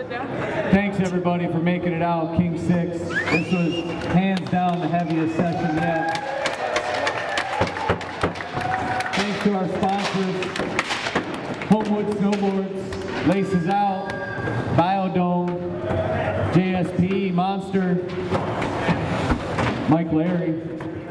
Thanks everybody for making it out, King 6. This was hands down the heaviest session yet. Thanks to our sponsors, Homewood Snowboards, Laces Out, Biodome, JSP, Monster, Mike Larry.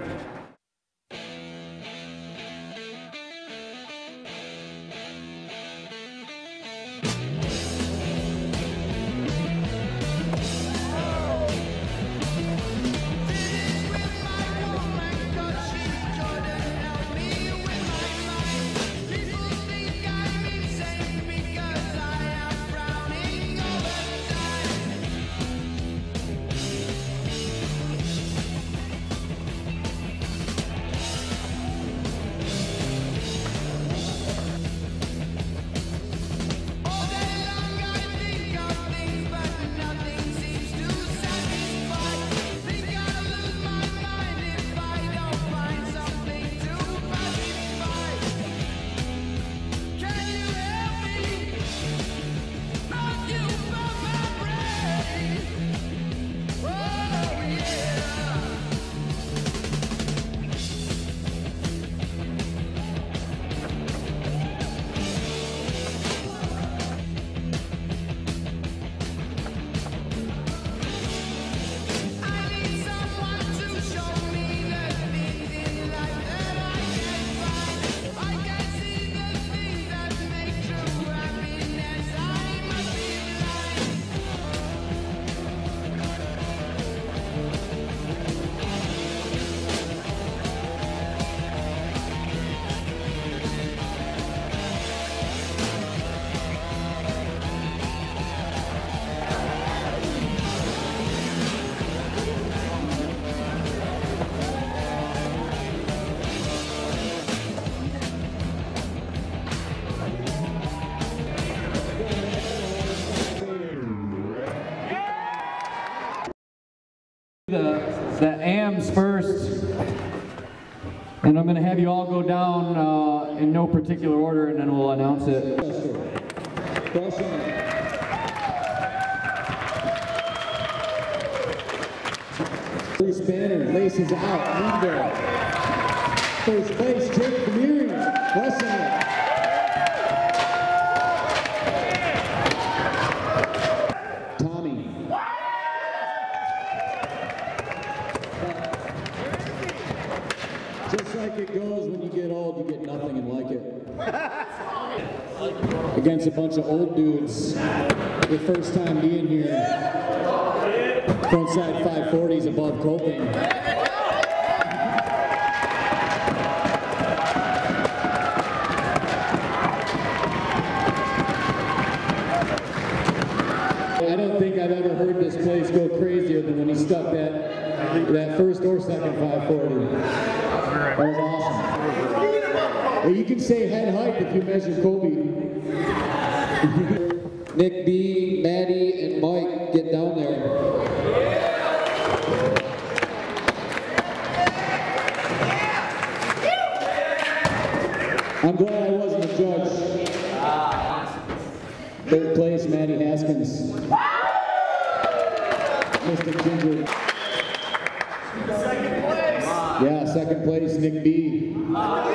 The AMs first, and I'm going to have you all go down in no particular order, and then we'll announce it. First banner, Laces Out, Linda. First place, Jake Demirian, Wesson. Just like it goes when you get old, you get nothing and like it. Against a bunch of old dudes, your first time being here, frontside 540s above coping. I don't think I've ever heard this place go crazier than when he stuck that first or second 540. That was awesome. Well, you can say head height if you measure Kobe. Nick B, Matty, and Mike get down there. I'm glad I wasn't a judge. Third place, Matty Haskins. Mr. Ginger. Yeah, second place, Nick B. Mike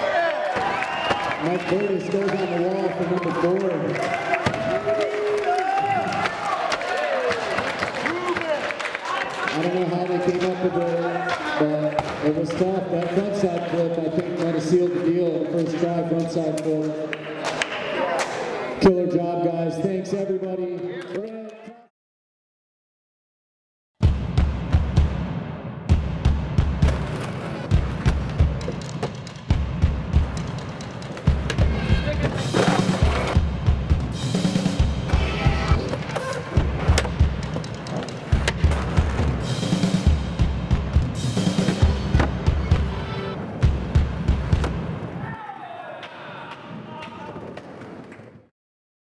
Berdis goes on the wall for number 4. I don't know how they came up with it, but it was tough. That frontside flip, I think, might have sealed the deal. First try, frontside flip. Killer job, guys. Thanks, everybody.